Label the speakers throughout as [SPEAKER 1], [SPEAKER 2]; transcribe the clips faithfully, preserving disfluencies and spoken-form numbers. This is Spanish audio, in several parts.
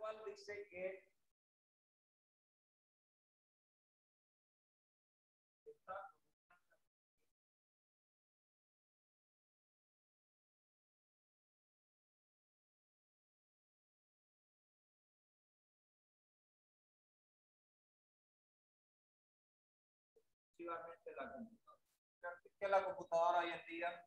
[SPEAKER 1] cual dice que está exclusivamente la computadora. ¿Qué es la computadora hoy en día?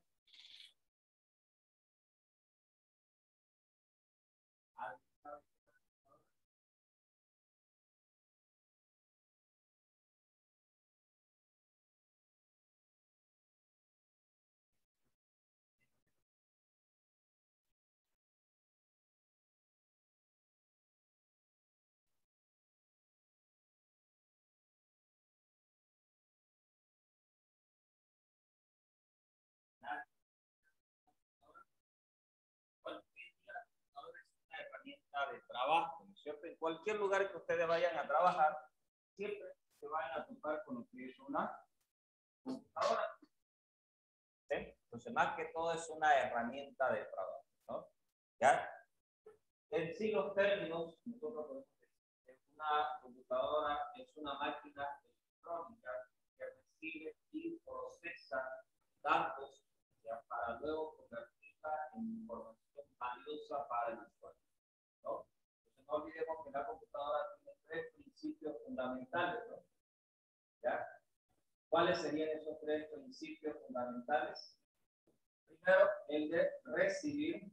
[SPEAKER 1] De trabajo, ¿no es cierto? En cualquier lugar que ustedes vayan a trabajar, siempre se vayan a topar con lo que es una computadora. ¿Sí? Entonces, más que todo es una herramienta de trabajo, ¿no? ¿Ya? En sí, los términos, nosotros podemos decir que una computadora es una máquina electrónica que recibe y procesa datos, ¿ya? Para luego convertirla en información valiosa para el usuario, ¿no? Entonces, no olvidemos que la computadora tiene tres principios fundamentales, ¿no? ¿Ya? ¿Cuáles serían esos tres principios fundamentales? Primero, el de recibir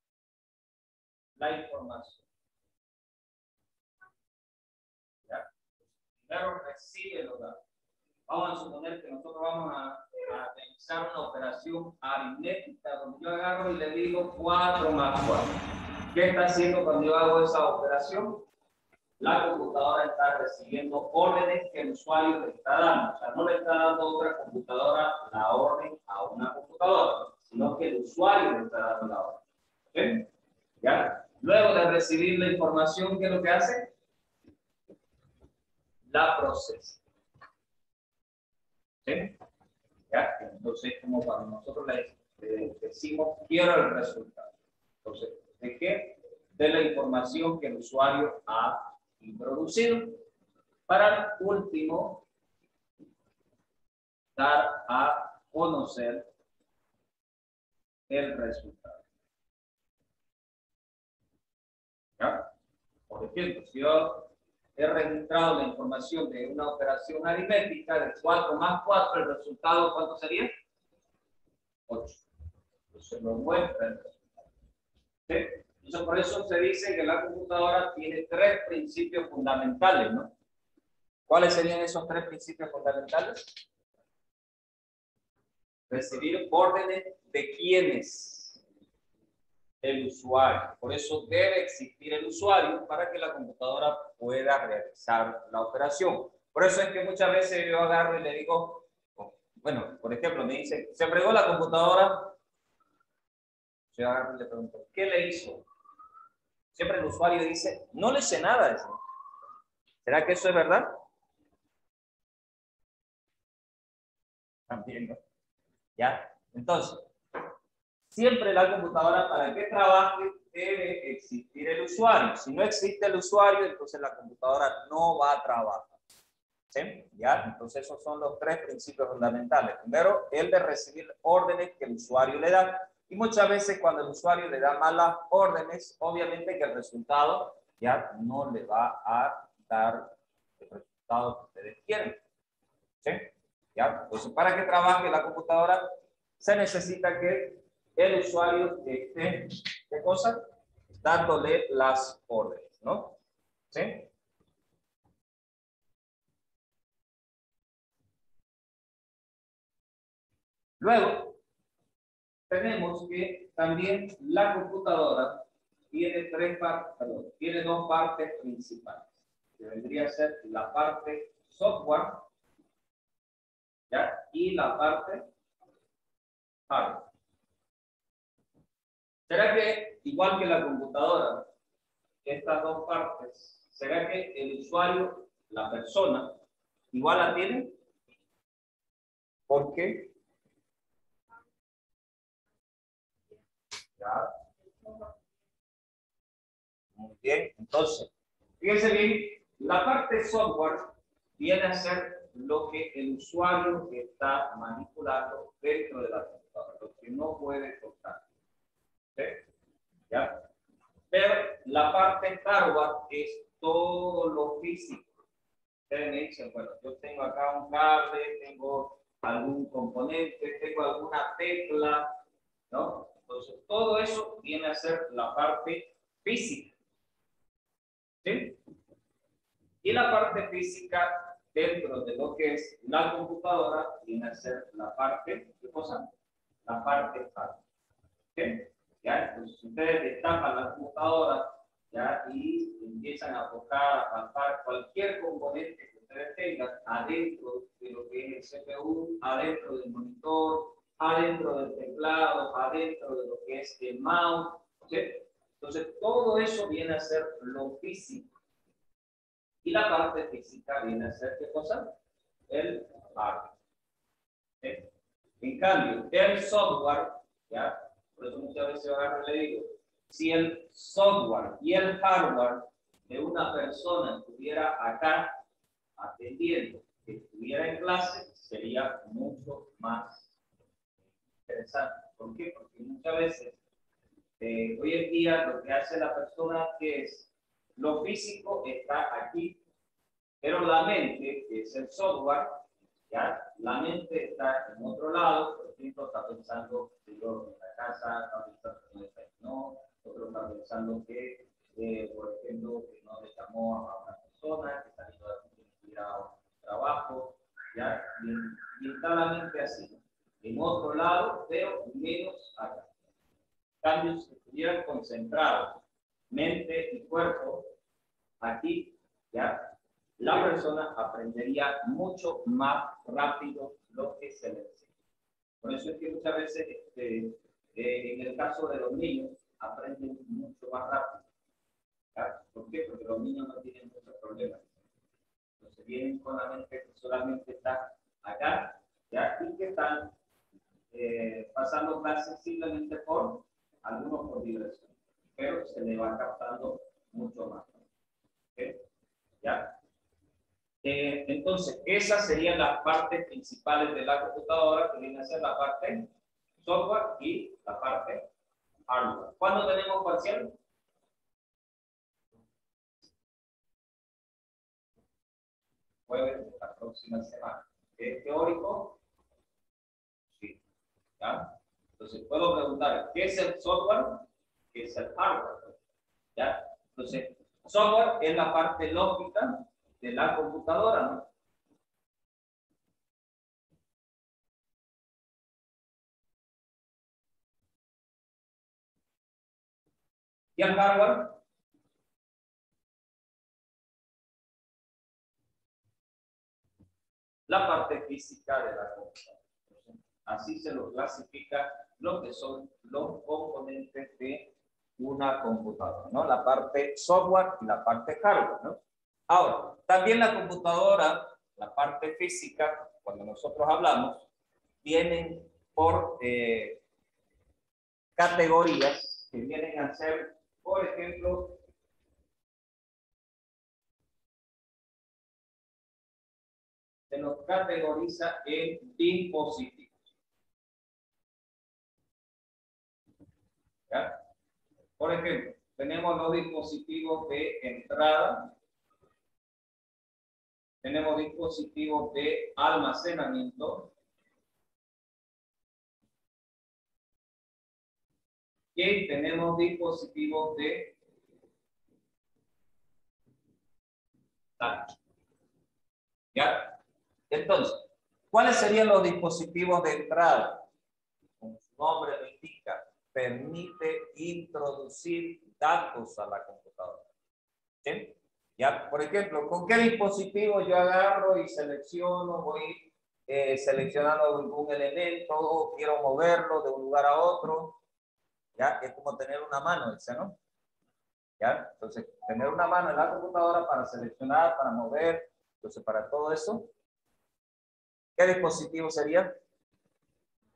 [SPEAKER 1] la información. ¿Ya? Primero recibe los datos. Vamos a suponer que nosotros vamos a, a realizar una operación aritmética donde yo agarro y le digo cuatro más cuatro. ¿Qué está haciendo cuando yo hago esa operación? La computadora está recibiendo órdenes que el usuario le está dando. O sea, no le está dando otra computadora la orden a una computadora, sino que el usuario le está dando la orden. ¿Okay? ¿Ya? Luego de recibir la información, ¿qué es lo que hace? La procesa. ¿Sí? ¿Ya? Entonces, como cuando nosotros le, le decimos, quiero el resultado. Entonces, ¿de qué? De la información que el usuario ha introducido. Para último, dar a conocer el resultado. ¿Ya? Por ejemplo, si yo he registrado la información de una operación aritmética de cuatro más cuatro, el resultado, ¿cuánto sería? ocho. Entonces lo muestra el resultado. ¿Sí? Entonces por eso se dice que la computadora tiene tres principios fundamentales, ¿no? ¿Cuáles serían esos tres principios fundamentales? Recibir órdenes de quiénes, el usuario. Por eso debe existir el usuario para que la computadora pueda realizar la operación. Por eso es que muchas veces yo agarro y le digo, bueno, por ejemplo, me dice, se fregó la computadora. Yo agarro y le pregunto, ¿qué le hizo? Siempre el usuario dice, no le hice nada. Dice. ¿Será que eso es verdad? También, ¿no? ¿Ya? Entonces, siempre la computadora, para que trabaje, debe existir el usuario. Si no existe el usuario, entonces la computadora no va a trabajar. ¿Sí? ¿Ya? Entonces esos son los tres principios fundamentales. Primero, el de recibir órdenes que el usuario le da. Y muchas veces cuando el usuario le da malas órdenes, obviamente que el resultado ya no le va a dar el resultado que ustedes quieren. ¿Sí? ¿Ya? Entonces, para que trabaje la computadora, se necesita que el usuario esté, ¿qué cosa? Dándole las órdenes, ¿no? ¿Sí? Luego, tenemos que también la computadora tiene tres partes, perdón, tiene dos partes principales, que vendría a ser la parte software, ¿ya? Y la parte hardware. ¿Será que, igual que la computadora, estas dos partes, será que el usuario, la persona, igual la tiene? ¿Por qué? Ya. Muy bien, entonces, fíjense bien, la parte software viene a ser lo que el usuario está manipulando dentro de la computadora, lo que no puede tocar. ¿Sí? ¿Ya? Pero la parte hardware es todo lo físico. Ustedes me dicen, bueno, yo tengo acá un cable, tengo algún componente, tengo alguna tecla, ¿no? Entonces, todo eso viene a ser la parte física. ¿Sí? Y la parte física dentro de lo que es la computadora viene a ser la parte, ¿qué cosa? La parte hardware. ¿Sí? ¿Ya? Entonces, ustedes destapan la computadora, ¿ya? Y empiezan a tocar, a palpar cualquier componente que ustedes tengan adentro de lo que es el C P U, adentro del monitor, adentro del teclado, adentro de lo que es el mouse. ¿Sí? Entonces, todo eso viene a ser lo físico. Y la parte física viene a ser, ¿qué cosa? El hardware. ¿Sí? En cambio, el software, ¿ya? Por eso muchas veces yo le digo, si el software y el hardware de una persona estuviera acá atendiendo, que estuviera en clase, sería mucho más interesante. ¿Por qué? Porque muchas veces, eh, hoy en día, lo que hace la persona que es, lo físico está aquí, pero la mente, que es el software, ¿ya? La mente está en otro lado, por ejemplo, está pensando que yo en la casa, está pensando que no desayunó, otro está pensando que, eh, por ejemplo, que no le llamó a una persona, que está yendo a ir a un trabajo, ¿ya? Y, y está la mente así. En otro lado, pero menos acá. Cambios que estuvieran concentrados, mente y cuerpo, aquí, ¿ya? La persona aprendería mucho más rápido lo que se le enseña. Por eso es que muchas veces, este, eh, en el caso de los niños, aprenden mucho más rápido. ¿Ya? ¿Por qué? Porque los niños no tienen muchos problemas. Entonces vienen con la mente que solamente está acá, ¿ya? Y que están eh, pasando clases simplemente por, algunos por diversión. Pero se le va captando mucho más. ¿Okay? ¿Ya? Eh, entonces, esas serían las partes principales de la computadora, que viene a ser la parte software y la parte hardware. ¿Cuándo tenemos parcial? Jueves de la próxima semana. ¿Es teórico? Sí. ¿Ya? Entonces, puedo preguntar, ¿qué es el software? ¿Qué es el hardware? ¿Ya? Entonces, software es la parte lógica de la computadora, ¿no? Y el hardware, la parte física de la computadora. Así se lo clasifica lo que son los componentes de una computadora, ¿no? La parte software y la parte hardware, ¿no? Ahora, también la computadora, la parte física, cuando nosotros hablamos, vienen por eh, categorías que vienen a ser, por ejemplo, se nos categoriza en dispositivos. ¿Ya? Por ejemplo, tenemos los dispositivos de entrada, tenemos dispositivos de almacenamiento y tenemos dispositivos de touch. ¿Ya? Entonces, ¿cuáles serían los dispositivos de entrada? Como su nombre lo indica, permite introducir datos a la computadora. ¿Sí? Ya, por ejemplo, ¿con qué dispositivo yo agarro y selecciono, voy eh, seleccionando algún elemento, quiero moverlo de un lugar a otro? Ya, es como tener una mano, ¿ese, no? Ya, entonces, tener una mano en la computadora para seleccionar, para mover, entonces, para todo eso, ¿qué dispositivo sería?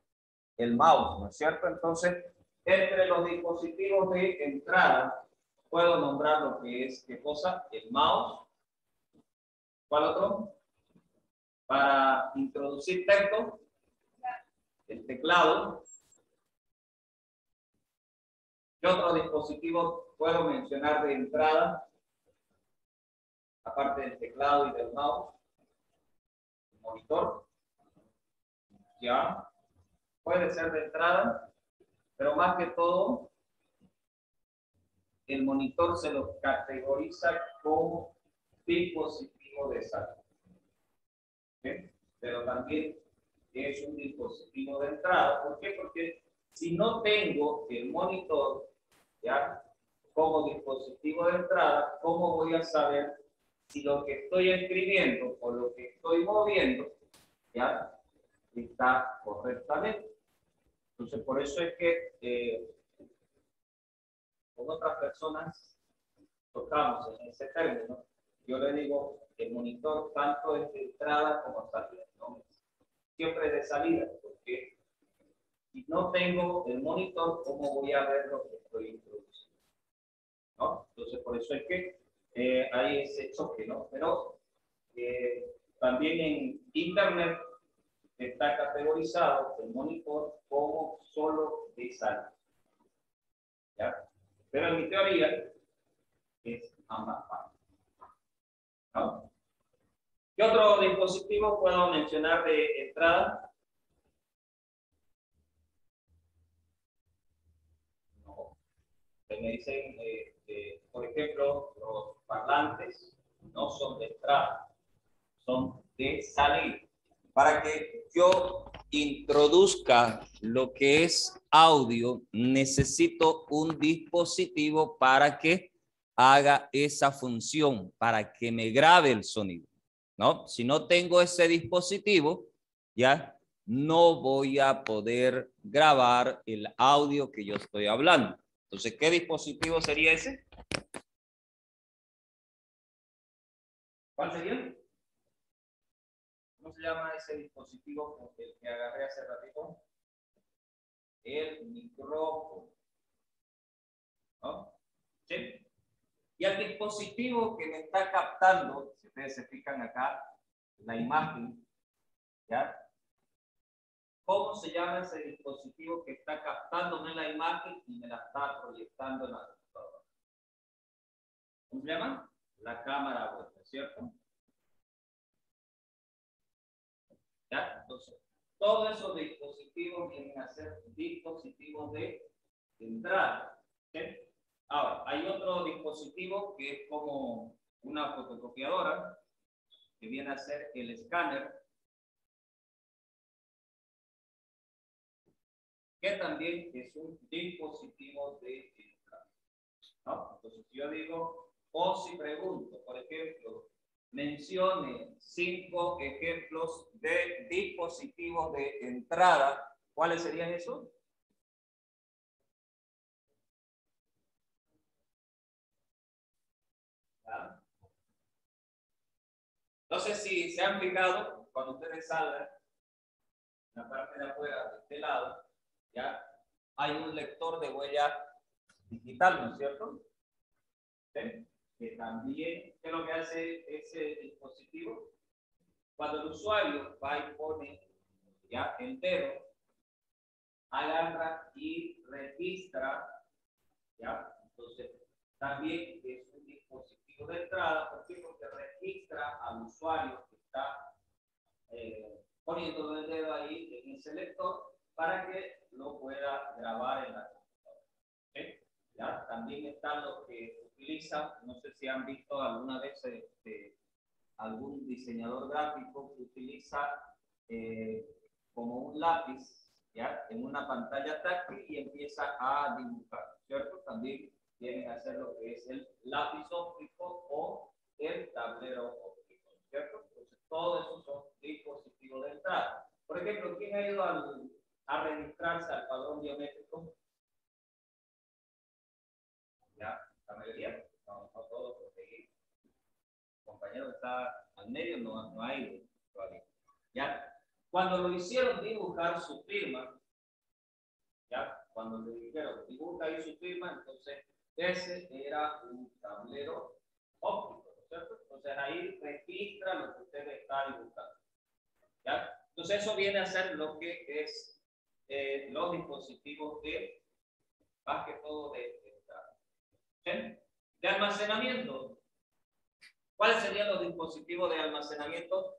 [SPEAKER 1] El mouse, ¿no es cierto? Entonces, entre los dispositivos de entrada puedo nombrar lo que es, ¿qué cosa? El mouse. ¿Cuál otro? Para introducir texto, el teclado. ¿Qué otro dispositivo puedo mencionar de entrada? Aparte del teclado y del mouse. El monitor. Ya. Puede ser de entrada, pero más que todo, el monitor se lo categoriza como dispositivo de salud. ¿Sí? Pero también es un dispositivo de entrada. ¿Por qué? Porque si no tengo el monitor, ¿ya?, como dispositivo de entrada, ¿cómo voy a saber si lo que estoy escribiendo o lo que estoy moviendo, ¿ya?, está correctamente? Entonces, por eso es que eh, con otras personas tocamos en ese término. Yo le digo, el monitor tanto es de entrada como salida, ¿no? Siempre de salida, porque si no tengo el monitor, ¿cómo voy a ver lo que estoy introduciendo? ¿No? Entonces, por eso es que eh, hay ese choque, ¿no? Pero eh, también en Internet está categorizado el monitor como solo de salida. ¿Ya? Pero en mi teoría es ambas partes. ¿No? ¿Qué otro dispositivo puedo mencionar de entrada? No. Me dicen, eh, eh, por ejemplo, los parlantes no son de entrada, son de salida. Para que yo introduzca lo que es audio, necesito un dispositivo para que haga esa función, para que me grabe el sonido, ¿no? Si no tengo ese dispositivo, ya no voy a poder grabar el audio que yo estoy hablando. Entonces, ¿qué dispositivo sería ese? ¿Cuál sería? ¿Cómo se llama ese dispositivo con el que agarré hace ratito? El micrófono. ¿No? ¿Sí? Y el dispositivo que me está captando, si ustedes se fijan acá, la imagen, ¿ya? ¿Cómo se llama ese dispositivo que está captándome la imagen y me la está proyectando en la computadora? ¿Cómo se llama? La cámara web, ¿cierto? ¿Ya? Entonces, todos esos dispositivos vienen a ser dispositivos de entrada. ¿Sí? Ahora, hay otro dispositivo que es como una fotocopiadora, que viene a ser el escáner, que también es un dispositivo de entrada, ¿no? Entonces, yo digo, o si pregunto, por ejemplo, mencione cinco ejemplos de dispositivos de entrada, ¿cuáles serían esos? ¿Ya? No sé si se han fijado, cuando ustedes salgan, en la parte de afuera, de este lado, ya hay un lector de huella digital, ¿no es cierto? ¿Sí? Que también, ¿qué es lo que hace ese dispositivo? Cuando el usuario va y pone ya entero, agarra y registra, ¿ya? Entonces, también es un dispositivo de entrada, ¿por qué? Porque registra al usuario que está eh, poniendo el dedo ahí en ese lector para que lo pueda grabar en la computadora. ¿Sí? ¿Ya? También están los que utilizan, no sé si han visto alguna vez este, algún diseñador gráfico que utiliza eh, como un lápiz, ¿ya?, en una pantalla táctil y empieza a dibujar, ¿cierto? También vienen a hacer lo que es el lápiz óptico o el tablero óptico, ¿cierto? Entonces, todos esos son dispositivos de entrada. Por ejemplo, ¿quién ha ido al, a registrarse al padrón biométrico? ¿Ya? ¿La mayoría? No, no todos, porque el compañero que está al medio no, no ha ido todavía. ¿Ya? Cuando lo hicieron dibujar su firma, ¿ya? Cuando le dijeron dibuja ahí su firma, entonces Ese era un tablero óptico, ¿no es cierto? Entonces ahí registra lo que usted está dibujando. ¿Ya? Entonces eso viene a ser lo que es eh, los dispositivos de, más que todo, de, de, de almacenamiento. ¿Cuáles serían los dispositivos de almacenamiento?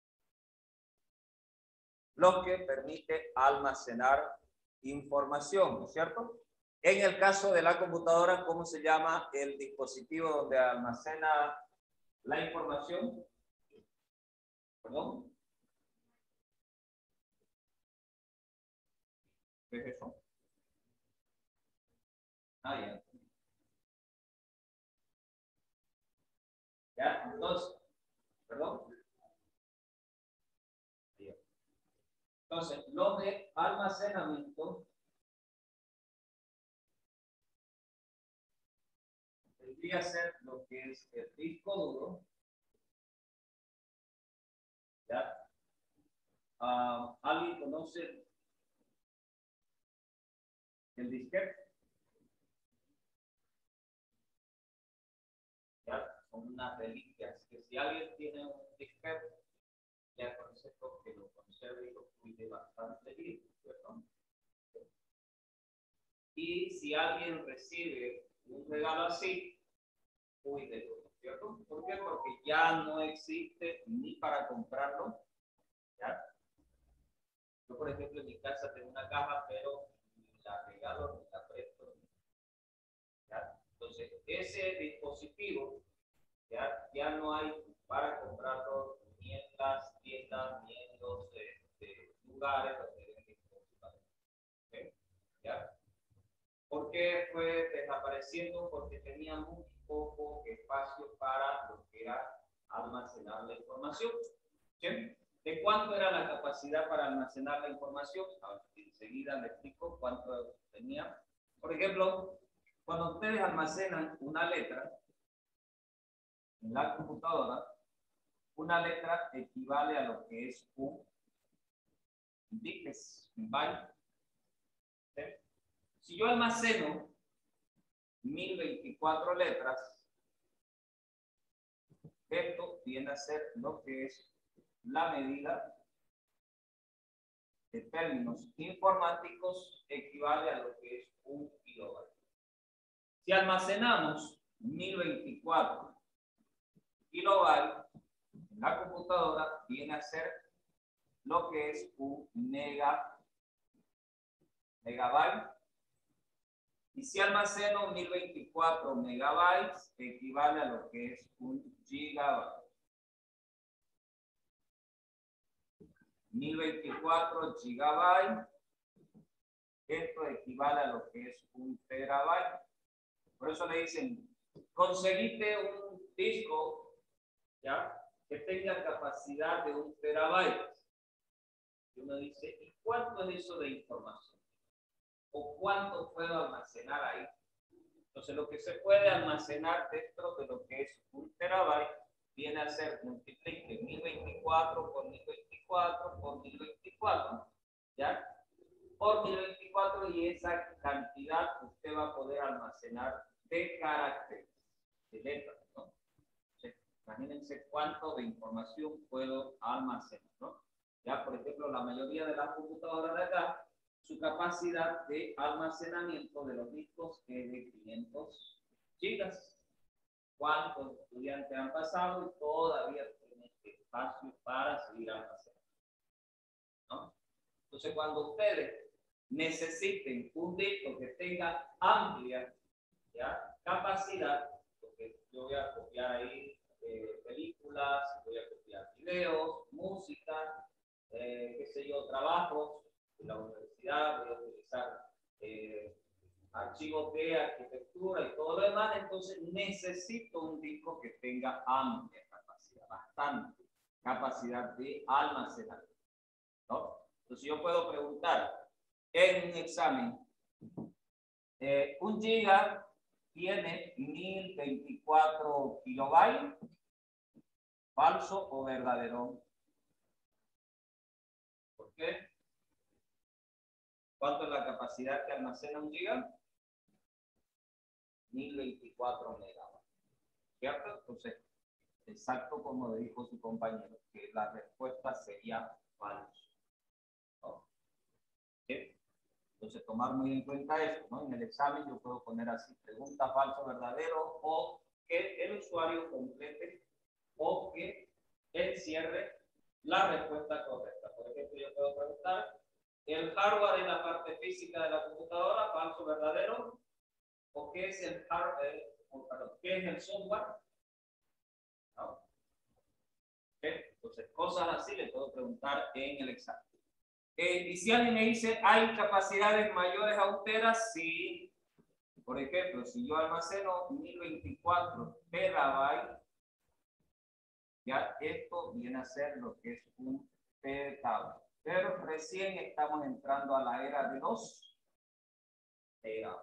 [SPEAKER 1] Los que permite almacenar información, ¿no es cierto? En el caso de la computadora, ¿cómo se llama el dispositivo donde almacena la información? ¿Perdón? ¿Qué es eso? Ah, ya. Ya, entonces, perdón. Entonces, lo de almacenamiento tendría que ser lo que es el disco duro. ¿Ya? Uh, ¿Alguien conoce el disquete? ¿Ya? Son unas reliquias. Que si alguien tiene un disquete, le aconsejo que lo conserve y lo cuide bastante bien, ¿cierto? Y si alguien recibe un regalo así, cuídelo, ¿cierto? ¿Por qué? Porque ya no existe ni para comprarlo, ¿ya? Yo, por ejemplo, en mi casa tengo una caja, pero la regalo ni la presto, ¿ya? Entonces, ese dispositivo ya, ya no hay para comprarlo ni en las tiendas, ni en los eh, lugares donde venden dispositivos, ¿okay? ¿Ya? ¿Por qué fue desapareciendo? Porque tenía muy poco espacio para lo que era almacenar la información. ¿Sí? ¿De cuánto era la capacidad para almacenar la información? Ahora, enseguida le explico cuánto tenía. Por ejemplo, cuando ustedes almacenan una letra en la computadora, una letra equivale a lo que es un byte. ¿Sí? Si yo almaceno mil veinticuatro letras, esto viene a ser lo que es la medida de términos informáticos equivale a lo que es un kilobyte. Si almacenamos mil veinticuatro kilobytes en la computadora, viene a ser lo que es un mega, megabyte. Y si almaceno mil veinticuatro megabytes, equivale a lo que es un gigabyte. mil veinticuatro gigabytes, esto equivale a lo que es un terabyte. Por eso le dicen, conseguiste un disco, ¿ya?, que tenga capacidad de un terabyte. Y uno dice, ¿y cuánto es eso de información? ¿O cuánto puedo almacenar ahí? Entonces, lo que se puede almacenar dentro de lo que es un terabyte viene a ser multiplique mil veinticuatro por mil veinticuatro por mil veinticuatro, ¿ya? Por mil veinticuatro, y esa cantidad usted va a poder almacenar de caracteres, de letras, ¿no? Entonces, imagínense cuánto de información puedo almacenar, ¿no? Ya, por ejemplo, la mayoría de las computadoras de acá, su capacidad de almacenamiento de los discos es de quinientos gigas. ¿Cuántos estudiantes han pasado y todavía tienen espacio para seguir almacenando, ¿no? Entonces, cuando ustedes necesiten un disco que tenga amplia, ¿ya?, capacidad, porque yo voy a copiar ahí eh, películas, voy a copiar videos, música, eh, qué sé yo, trabajos de la universidad, voy a utilizar eh, archivos de arquitectura y todo lo demás, entonces necesito un disco que tenga amplia capacidad, bastante capacidad de almacenamiento, ¿no? Entonces yo puedo preguntar en un examen, eh, un giga tiene mil veinticuatro kilobytes, ¿falso o verdadero? ¿Por qué? ¿Cuánto es la capacidad que almacena un giga? mil veinticuatro megabytes. ¿Cierto? Entonces, exacto como dijo su compañero, que la respuesta sería falso. ¿No? ¿Sí? Entonces, tomar muy en cuenta eso, ¿no? En el examen yo puedo poner así, pregunta falso, verdadero, o que el usuario complete o que él cierre la respuesta correcta. Por ejemplo, yo puedo preguntar, ¿el hardware es la parte física de la computadora? Falso, verdadero. ¿O qué es el hardware? Oh, perdón, ¿qué es el software? ¿No? ¿Okay? Entonces, cosas así le puedo preguntar en el examen. Eh, y si alguien me dice, ¿hay capacidades mayores a un tera? Sí. Por ejemplo, si yo almaceno mil veinticuatro terabytes, ya esto viene a ser lo que es un petabyte. Pero recién estamos entrando a la era de los terabytes.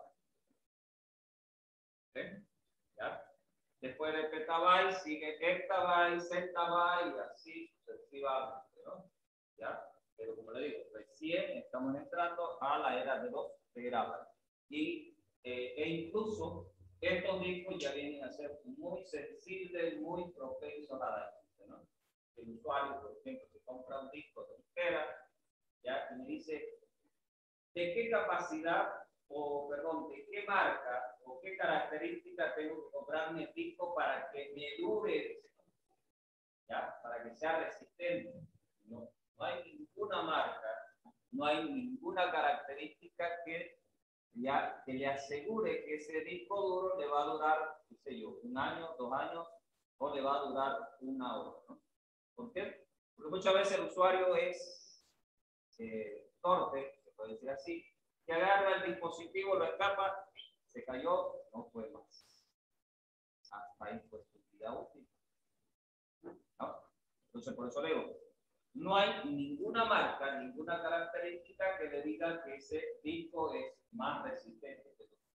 [SPEAKER 1] ¿Sí? ¿Ya? Después de petabyte sigue hectabyte, zettabyte y así sucesivamente, ¿no? ¿Ya? Pero como le digo, recién estamos entrando a la era de los terabytes. Y, eh, e incluso estos discos ya vienen a ser muy sensibles, muy propensos a dañarse, ¿no? El usuario, por ejemplo, se compra un disco de un tera, ya, y me dice, ¿de qué capacidad o, perdón, de qué marca o qué características tengo que comprarme el disco para que me dure, ¿ya? Para que sea resistente? No, no hay ninguna marca, no hay ninguna característica que, ya, que le asegure que ese disco duro le va a durar, qué sé yo, un año, dos años, o le va a durar una hora, ¿no? ¿Por qué? Porque muchas veces el usuario es eh, torpe, se puede decir así, que agarra el dispositivo, lo escapa, se cayó, no fue más. Hasta ahí fue su vida útil. ¿No? Entonces, por eso le digo, no hay ninguna marca, ninguna característica que le diga que ese disco es más resistente que otro.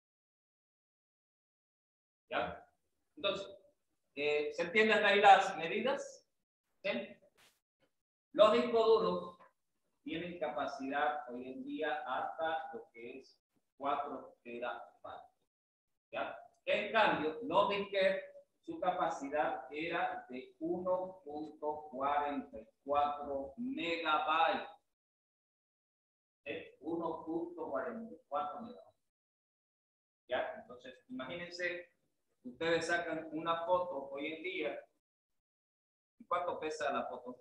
[SPEAKER 1] ¿Ya? Entonces, eh, ¿se entienden ahí las medidas? ¿Sí? Los discos duros tienen capacidad hoy en día hasta lo que es cuatro terabytes. ¿Ya? En cambio, los disquetes, su capacidad era de uno punto cuarenta y cuatro megabytes. ¿Eh? uno punto cuarenta y cuatro megabytes. ¿Ya? Entonces, imagínense, ustedes sacan una foto hoy en día. ¿Y cuánto pesa la foto?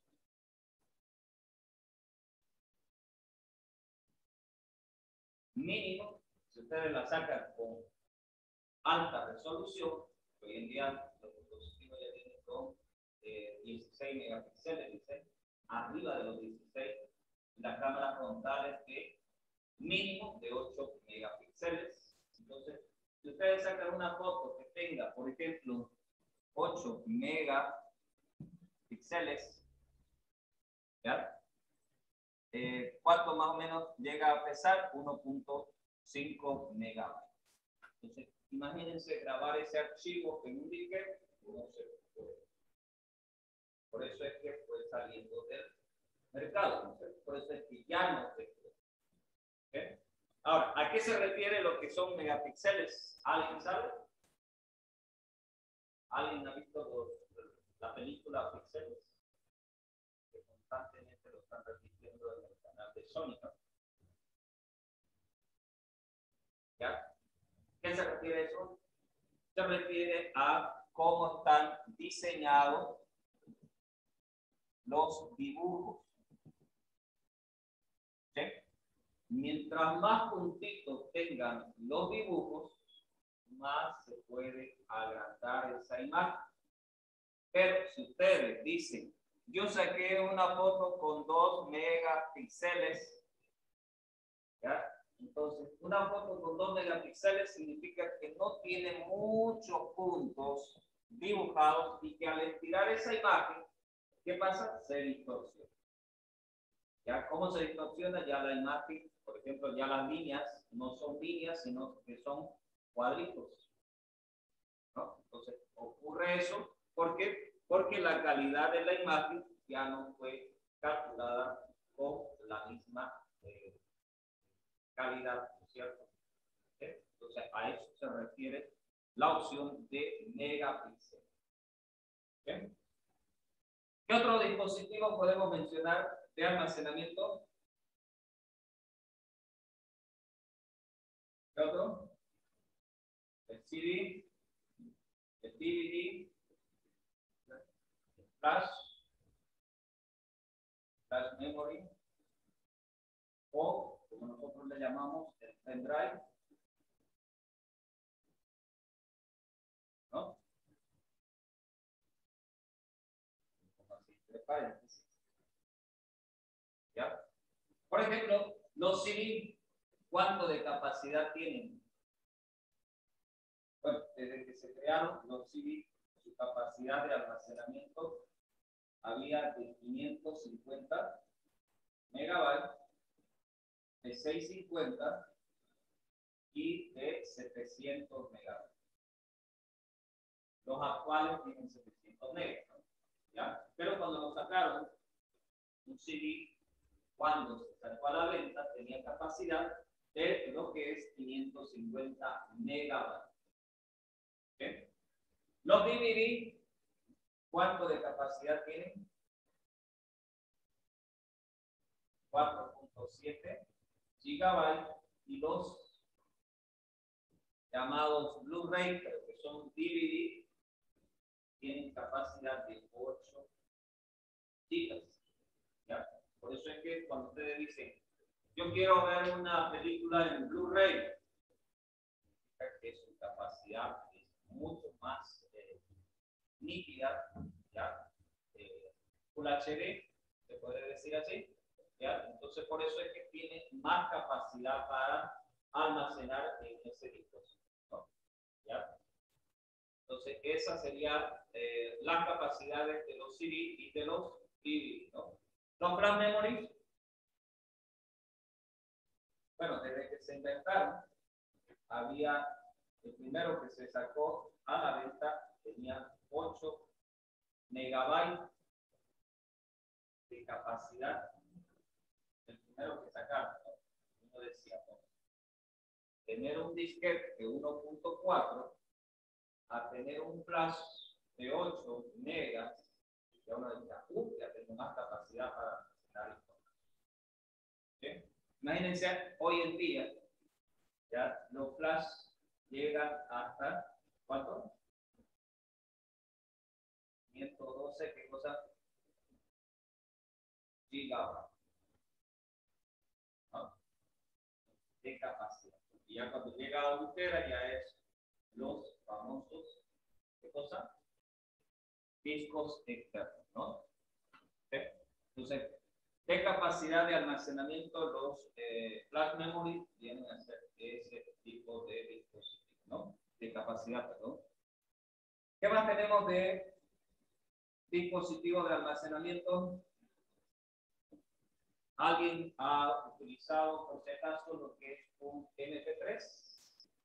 [SPEAKER 1] Mínimo, si ustedes la sacan con alta resolución, hoy en día los dispositivos ya tienen con eh, dieciséis megapíxeles, dice, arriba de los dieciséis, las cámaras frontales de mínimo de ocho megapíxeles. Entonces, si ustedes sacan una foto que tenga, por ejemplo, ocho megapíxeles, ¿ya? Eh, ¿Cuánto más o menos llega a pesar? uno punto cinco megabytes. Entonces, imagínense grabar ese archivo en un disquete, no se puede. Por eso es que fue saliendo del mercado, ¿no? Por eso es que ya no se puede. ¿Okay? Ahora, ¿a qué se refiere lo que son megapíxeles? ¿Alguien sabe? ¿Alguien ha visto los, la película Píxeles? Que constantemente lo están repitiendo en el canal de Sónica. ¿Ya? ¿Qué se refiere a eso? Se refiere a cómo están diseñados los dibujos. ¿Sí? Mientras más puntitos tengan los dibujos, más se puede agrandar esa imagen. Pero si ustedes dicen, yo saqué una foto con dos megapíxeles, ¿ya? Entonces, una foto con dos megapíxeles significa que no tiene muchos puntos dibujados y que al estirar esa imagen, ¿qué pasa? Se distorsiona. ¿Ya? ¿Cómo se distorsiona? Ya la imagen, por ejemplo, ya las líneas no son líneas, sino que son cuadritos, ¿no? Entonces, ocurre eso, ¿por qué? Porque la calidad de la imagen ya no fue calculada con la misma eh, calidad, ¿cierto? ¿Sí? Entonces, a eso se refiere la opción de megapíxel. ¿Okay? ¿Qué otro dispositivo podemos mencionar de almacenamiento? ¿Qué otro? El C D, el D V D, el flash, flash memory, o como nosotros le llamamos el pendrive, ¿no? ¿Ya? Por ejemplo, los C D, ¿cuánto de capacidad tienen? Bueno, desde que se crearon los C D, su capacidad de almacenamiento había de quinientos cincuenta megabytes, de seiscientos cincuenta y de setecientos megabytes. Los actuales tienen setecientos megas, ¿no? ¿Ya? Pero cuando lo sacaron, un C D, cuando se sacó a la venta, tenía capacidad de lo que es quinientos cincuenta megabytes. ¿Okay? Los D V D, ¿cuánto de capacidad tienen? cuatro punto siete gigabytes, y los llamados Blu-ray, pero que son D V D, tienen capacidad de ocho gigas. ¿Ya? Por eso es que cuando ustedes dicen, yo quiero ver una película en Blu-ray, que su capacidad es mucho más eh, nítida, ¿ya? Eh, Full H D, se puede decir así, ¿ya? Entonces por eso es que tiene más capacidad para almacenar en ese dispositivo, ¿no? ¿Ya? Entonces esas serían eh, las capacidades de los C D y de los D V D, ¿no? Los flash memories, bueno, desde que se inventaron, había, el primero que se sacó a la venta tenía ocho megabytes de capacidad. El primero que sacaron, ¿no? Uno decía, ¿no? Tener un disquete de uno punto cuatro a tener un flash de ocho megas, ya uno decía, uh, ya tengo más capacidad para almacenar información. ¿Sí? Imagínense, hoy en día, ya los flash llegan hasta, ¿cuánto? ciento doce, ¿qué cosa? Gigabytes, ¿no? De capacidad. Y ya cuando llega a un tera ya es los famosos, ¿qué cosa? Discos externos, ¿no? ¿Sí? Entonces, ¿qué capacidad de almacenamiento los eh, flash memory vienen a ser ese tipo de dispositivos, ¿no? De capacidad, perdón. ¿Qué más tenemos de dispositivos de almacenamiento? ¿Alguien ha utilizado por si acaso lo que es un M P tres?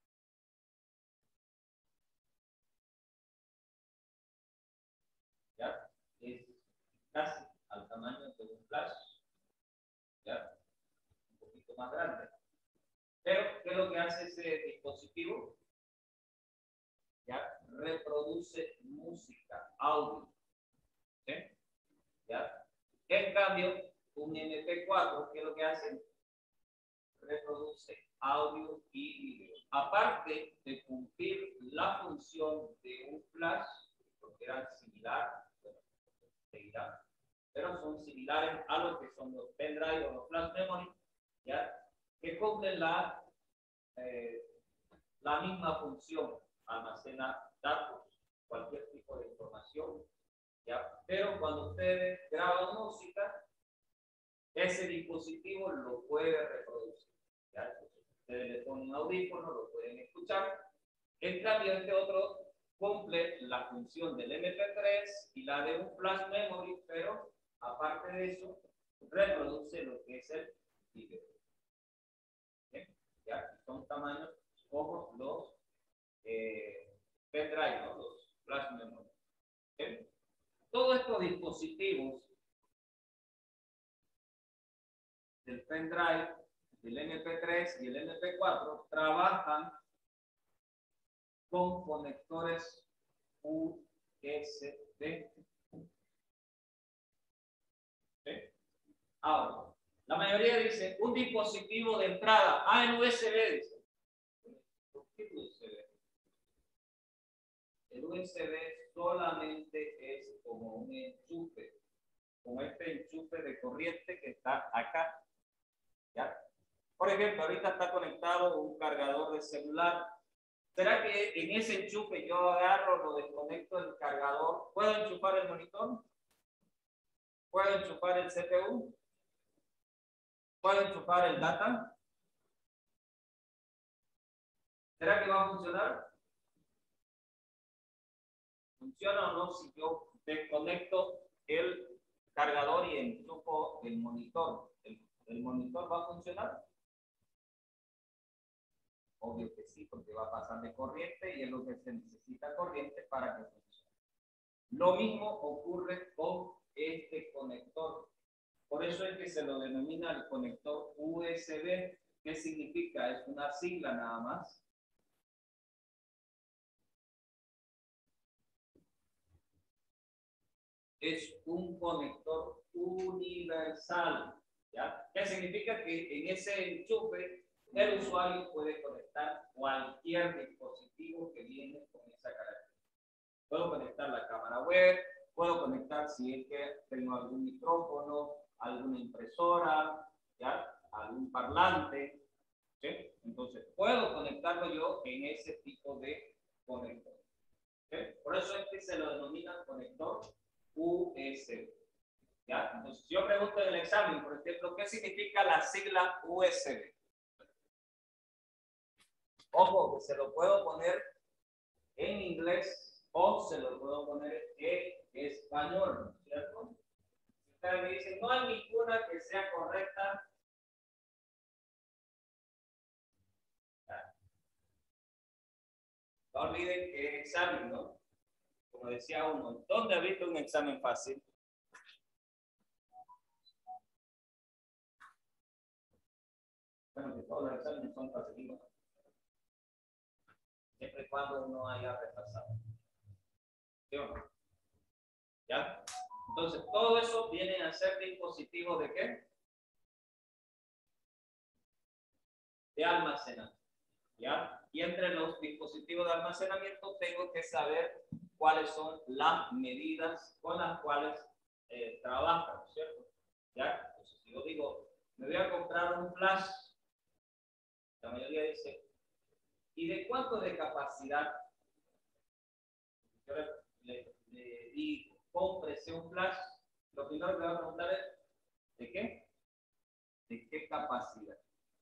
[SPEAKER 1] ¿Ya? Es casi al tamaño de un flash, ¿ya? Un poquito más grande. Pero, ¿qué es lo que hace ese dispositivo? ¿Ya? Reproduce música, audio. ¿Sí? ¿Ya? En cambio, un M P cuatro, ¿qué es lo que hace? Reproduce audio y video. Aparte de cumplir la función de un flash, porque eran similares, pero son similares a lo que son los pendrive o los flash memory, ¿ya? Que cumplen la, eh, la misma función, almacena datos, cualquier tipo de información, ¿ya? Pero cuando ustedes graban música, ese dispositivo lo puede reproducir, ¿ya? Entonces, ustedes le ponen un audífono, lo pueden escuchar. En cambio, este otro cumple la función del M P tres y la de un flash memory, pero aparte de eso, reproduce lo que es el video. ¿Okay? Ya, son tamaños como los eh, pendrive, ¿no? Los flash memory. ¿Okay? Todos estos dispositivos del pendrive, del M P tres y el M P cuatro trabajan con conectores U S B. ¿Sí? Ahora, la mayoría dice un dispositivo de entrada. Ah, en U S B dice. ¿Por qué U S B? El U S B solamente es como un enchufe, como este enchufe de corriente que está acá. ¿Ya? Por ejemplo, ahorita está conectado un cargador de celular. ¿Será que en ese enchufe yo agarro, lo desconecto del cargador? ¿Puedo enchufar el monitor? ¿Puedo enchufar el C P U? ¿Puedo enchufar el data? ¿Será que va a funcionar? ¿Funciona o no si yo desconecto el cargador y enchufo el monitor? ¿El, el monitor va a funcionar? Obvio que sí, porque va a pasar de corriente y es lo que se necesita corriente para que funcione. Lo mismo ocurre con este conector. Por eso es que se lo denomina el conector U S B. ¿Qué significa? Es una sigla nada más. Es un conector universal. ¿Ya? ¿Qué significa? Que en ese enchufe el usuario puede conectar cualquier dispositivo que viene con esa característica. Puedo conectar la cámara web, puedo conectar si es que tengo algún micrófono, alguna impresora, ¿ya? Algún parlante. ¿Sí? Entonces, puedo conectarlo yo en ese tipo de conector. ¿Sí? Por eso es que se lo denomina conector U S B. ¿Ya? Entonces, yo pregunto en el examen, por ejemplo, ¿qué significa la sigla U S B? Ojo, que se lo puedo poner en inglés o se lo puedo poner en español, ¿cierto? Ustedes me dicen, no hay ninguna que sea correcta. No olviden que es examen, ¿no? Como decía uno, ¿dónde ha visto un examen fácil? Bueno, que todos los exámenes son fáciles, siempre y cuando uno haya repasado. ¿Sí o no? ¿Ya? Entonces, todo eso viene a ser dispositivos de qué? De almacenamiento. ¿Ya? Y entre los dispositivos de almacenamiento tengo que saber cuáles son las medidas con las cuales eh, trabajan, ¿cierto? ¿Ya? Entonces, si yo digo, me voy a comprar un flash, la mayoría dice, ¿y de cuánto de capacidad? Yo le, le, le digo, cómprese un flash, lo primero que le voy a preguntar es, ¿de qué? ¿De qué capacidad?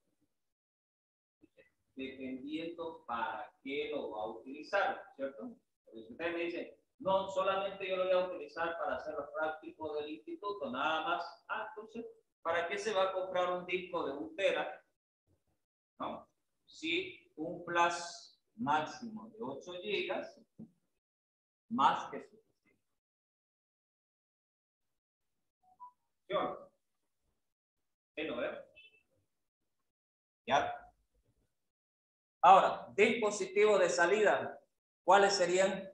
[SPEAKER 1] Dependiendo para qué lo va a utilizar, ¿cierto? Porque si ustedes me dicen, no, solamente yo lo voy a utilizar para hacer los prácticos del instituto, nada más. Ah, entonces, ¿para qué se va a comprar un disco de un tera? ¿No? Si un flash máximo de ocho gigas, más que suficiente. ¿Sí o no? ¿Sí no veo? ¿Ya? Ahora, dispositivo de salida, ¿cuáles serían?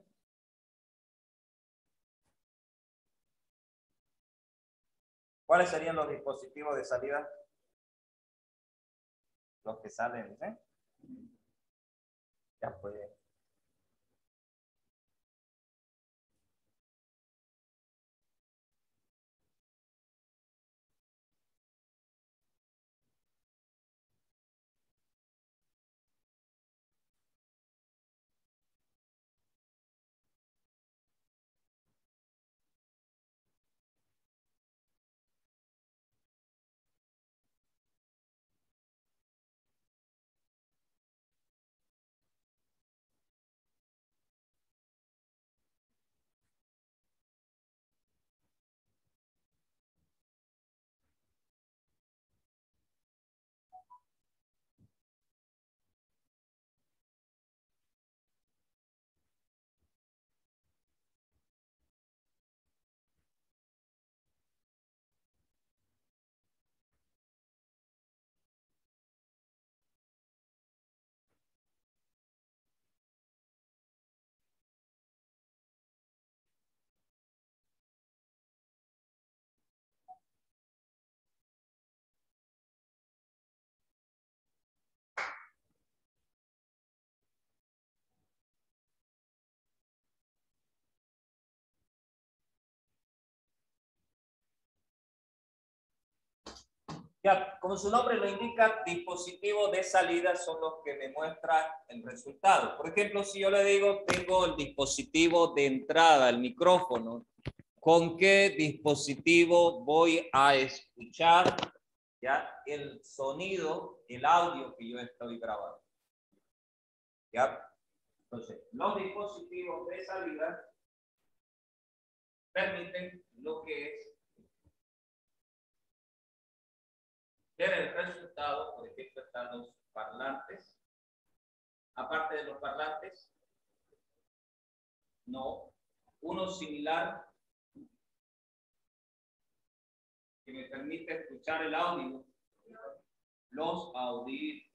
[SPEAKER 1] ¿Cuáles serían los dispositivos de salida? Los que salen, ¿eh? Ya pues. Ya, como su nombre lo indica, dispositivos de salida son los que demuestran el resultado. Por ejemplo, si yo le digo, tengo el dispositivo de entrada, el micrófono, ¿con qué dispositivo voy a escuchar ya el sonido, el audio que yo estoy grabando? ¿Ya? Entonces, los dispositivos de salida permiten lo que es ver el resultado. Por ejemplo, están los parlantes. Aparte de los parlantes, no, uno similar que me permite escuchar el audio, los audífonos,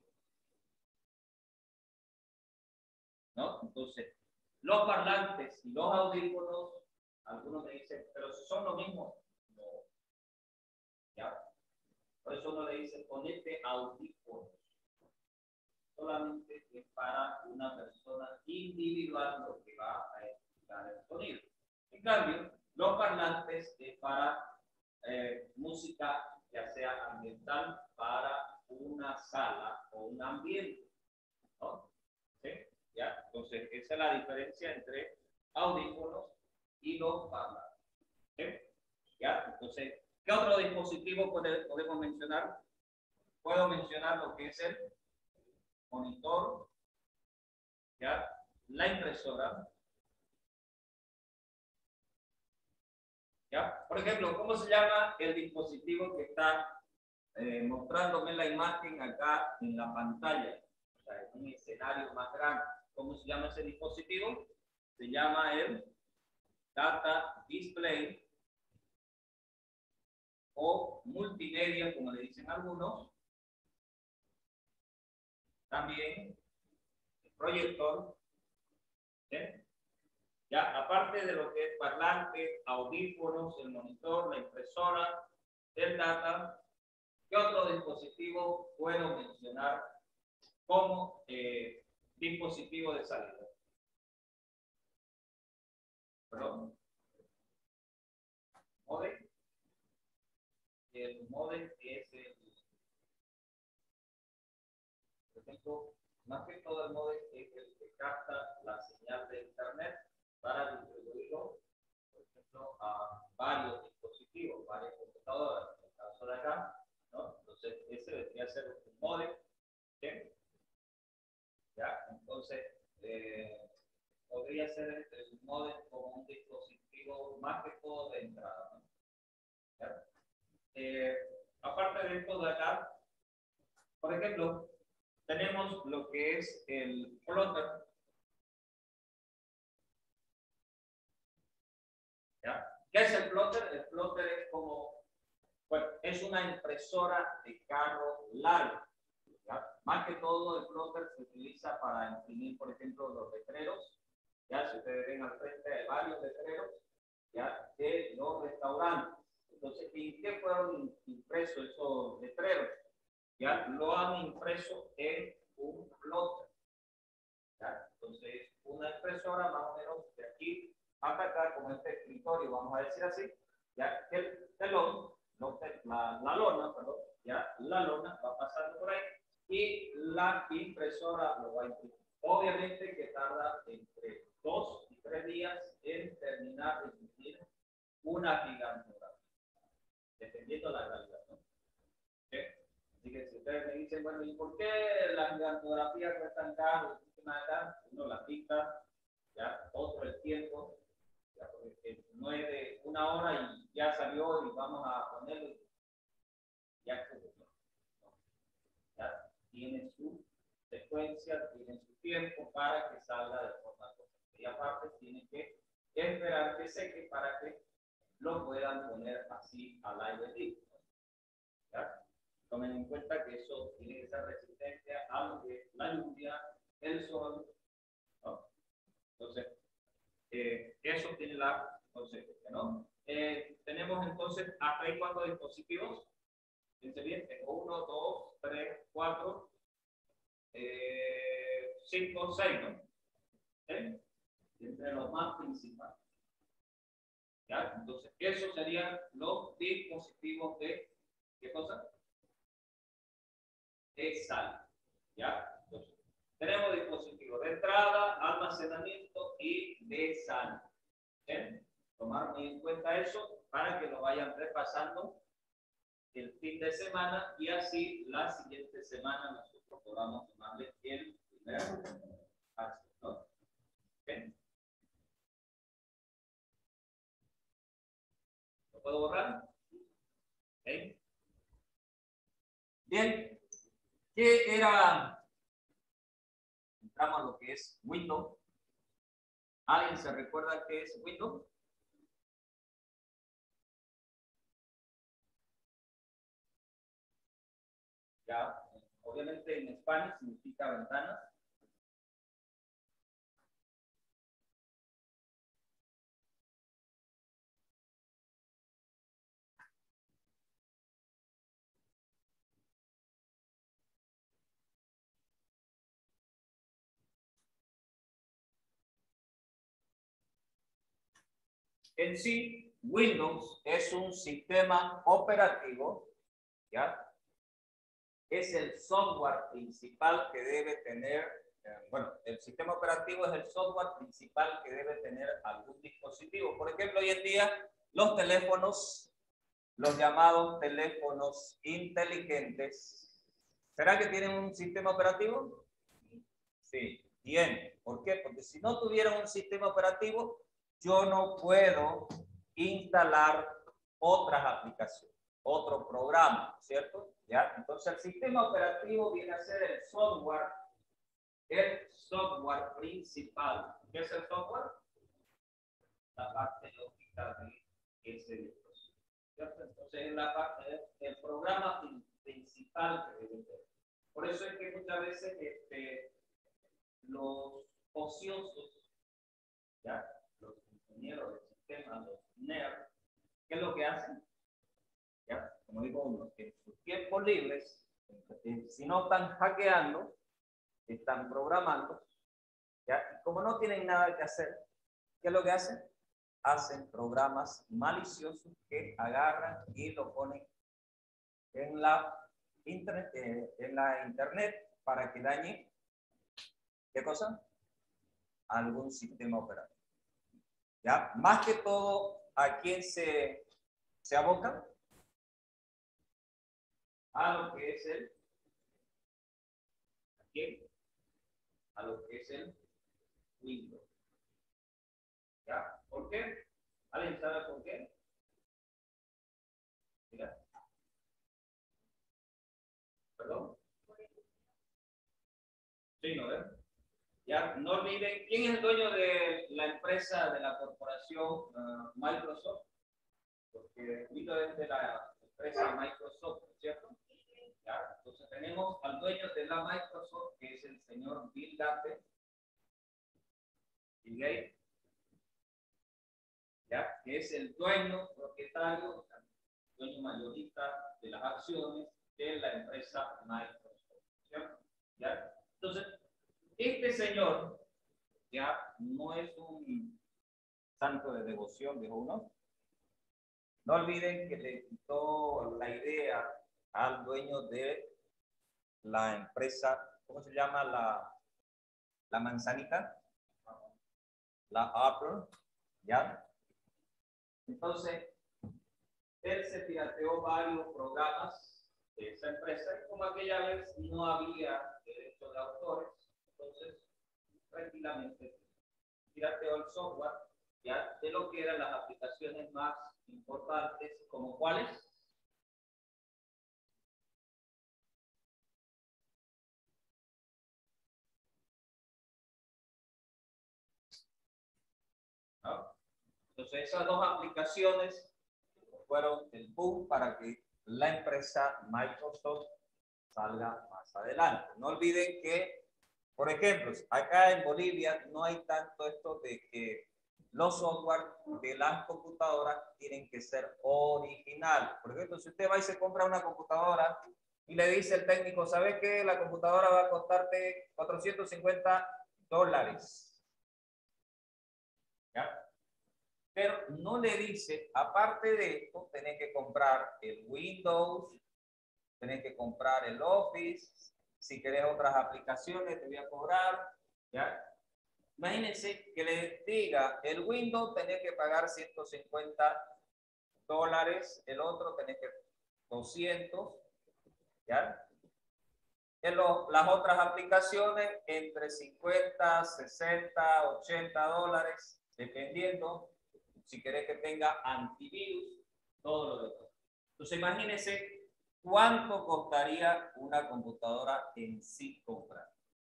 [SPEAKER 1] ¿no? Entonces, los parlantes y los audífonos, algunos me dicen, pero si son lo mismo, no. ¿Ya? Por eso uno le dice, ponete audífonos. Solamente es para una persona individual lo que va a escuchar el sonido. En cambio, los parlantes es para eh, música, ya sea ambiental, para una sala o un ambiente, ¿no? ¿Sí? ¿Ya? Entonces, esa es la diferencia entre audífonos y los parlantes. ¿Sí? ¿Ya? Entonces, ¿qué otro dispositivo podemos mencionar? Puedo mencionar lo que es el monitor, ¿ya? La impresora, ¿ya? Por ejemplo, ¿cómo se llama el dispositivo que está eh, mostrándome la imagen acá en la pantalla? O sea, en un escenario más grande. ¿Cómo se llama ese dispositivo? Se llama el Data Display o multimedia, como le dicen algunos. También el proyector, ¿sí? Ya, aparte de lo que es parlante, audífonos, el monitor, la impresora, el data, ¿qué otro dispositivo puedo mencionar como eh, dispositivo de salida? Perdón. Modem. El modem es el, por ejemplo, más que todo el modem es el que capta la señal de internet para distribuirlo, por ejemplo, a varios dispositivos, varias computadoras, en el caso de acá, ¿no? Entonces, ese debería ser un modem, ¿sí? ¿Ya? Entonces, eh, podría ser el modem como un dispositivo más que todo de entrada, ¿no? ¿Ya? Eh, aparte de esto de acá, por ejemplo, tenemos lo que es el plotter. ¿Ya? ¿Qué es el plotter? El plotter es como, bueno, es una impresora de carro largo. ¿Ya? Más que todo el plotter se utiliza para imprimir, por ejemplo, los letreros. Ya, si ustedes ven al frente hay varios letreros, ya, de los restaurantes. Entonces, ¿en qué fueron impresos esos letreros? Ya lo han impreso en un plotter. ¿Ya? Entonces, una impresora más o menos de aquí hasta acá, como este escritorio, vamos a decir así, ya el telón, no, la, la lona, perdón, ya la lona va pasando por ahí y la impresora lo va a imprimir. Obviamente que tarda entre dos y tres días en terminar de imprimir una gigantografía, dependiendo de la calidad, ¿no? ¿Sí? Así que si ustedes me dicen, bueno, ¿y por qué las gigantografías cuestan caro? Uno la pinta, ya, todo el tiempo, ya, porque no es de una hora y ya salió y vamos a ponerlo, ya estuvo, ¿no? Ya tiene su secuencia, tiene su tiempo para que salga de forma correcta. Y aparte tiene que esperar que seque para que lo puedan poner así al aire libre. ¿Ya? Tomen en cuenta que eso tiene que ser resistente a lo que la lluvia, el sol, ¿no? Entonces, eh, eso tiene la consecuencia, ¿no? Eh, tenemos entonces hasta ahí cuatro dispositivos. Fíjense bien, tengo uno, dos, tres, cuatro, eh, cinco, seis, ¿no? ¿Eh? Entre los más principales. ¿Ya? Entonces, esos serían los dispositivos de, ¿qué cosa? de salida. ¿Ya? Entonces, tenemos dispositivos de entrada, almacenamiento y de salida. ¿Bien? Tomar muy en cuenta eso para que lo vayan repasando el fin de semana y así la siguiente semana nosotros podamos tomarle el primer acto, ¿no? ¿Bien? ¿Lo puedo borrar? ¿Okay? Bien. ¿Qué era? Entramos a lo que es Windows. ¿Alguien se recuerda qué es Windows? Ya, obviamente en español significa ventanas. En sí, Windows es un sistema operativo, ¿ya? Es el software principal que debe tener, eh, bueno, el sistema operativo es el software principal que debe tener algún dispositivo. Por ejemplo, hoy en día, los teléfonos, los llamados teléfonos inteligentes, ¿será que tienen un sistema operativo? Sí. Bien. ¿Por qué? Porque si no tuvieran un sistema operativo, yo no puedo instalar otras aplicaciones, otro programa, ¿cierto? ¿Ya? Entonces el sistema operativo viene a ser el software, el software principal. ¿Qué es el software? La parte lógica de ese dispositivo, ¿cierto? Entonces es la parte, el programa principal que debe tener. Por eso es que muchas veces este, los ociosos, ¿ya? Los ingenieros del sistema, los nerds, ¿qué es lo que hacen? ¿Ya? Como digo uno, que en sus tiempos libres, si no están hackeando, están programando, ¿ya? Y como no tienen nada que hacer, ¿qué es lo que hacen? Hacen programas maliciosos que agarran y lo ponen en la internet, eh, en la internet para que dañe, ¿qué cosa? Algún sistema operativo. ¿Ya? Más que todo, ¿a quién se, se abocan? A lo que es el, ¿a quién? A lo que es el Windows. ¿Ya? ¿Por qué? ¿Alguien sabe por qué? Mira. ¿Perdón? Sí, ¿no ven? Ya, no olviden, ¿quién es el dueño de la empresa, de la corporación uh, Microsoft? Porque Windows es de la empresa Microsoft, ¿cierto? Ya, entonces tenemos al dueño de la Microsoft, que es el señor Bill Gates, Bill Gates, ¿ya? Que es el dueño propietario, dueño mayorista de las acciones de la empresa Microsoft, ¿cierto? ¿Ya? Entonces, este señor ya no es un santo de devoción, dijo uno. No olviden que le quitó la idea al dueño de la empresa, ¿cómo se llama? La, la manzanita, la Apple, ¿ya? Entonces, él se pirateó varios programas de esa empresa y como aquella vez no había derecho de autores, entonces tranquilamente pirateó el software ya de lo que eran las aplicaciones más importantes, como cuáles. ¿No? Entonces esas dos aplicaciones fueron el boom para que la empresa Microsoft salga más adelante. No olviden que, por ejemplo, acá en Bolivia no hay tanto esto de que los software de las computadoras tienen que ser originales. Por ejemplo, si usted va y se compra una computadora y le dice el técnico, ¿sabe qué? La computadora va a costarte cuatrocientos cincuenta dólares. ¿Ya? Pero no le dice, aparte de esto, tenés que comprar el Windows, tenés que comprar el Office. Si querés otras aplicaciones, te voy a cobrar, ¿ya? Imagínense que les diga, el Windows tenés que pagar ciento cincuenta dólares, el otro tenés que doscientos, ¿ya? En lo, las otras aplicaciones entre cincuenta, sesenta, ochenta dólares, dependiendo si querés que tenga antivirus, todo lo demás. Entonces imagínense cuánto costaría una computadora en sí comprar.